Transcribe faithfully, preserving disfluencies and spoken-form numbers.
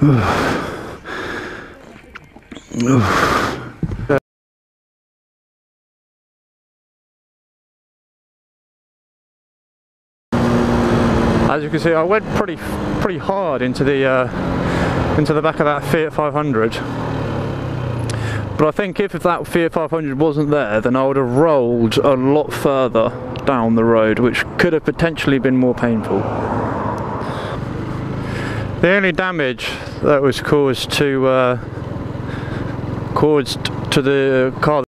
As you can see, I went pretty pretty hard into the uh, into the back of that Fiat five hundred. But I think if, if that Fiat five hundred wasn't there, then I would have rolled a lot further down the road, which could have potentially been more painful. The only damage that was caused to uh, caused to the car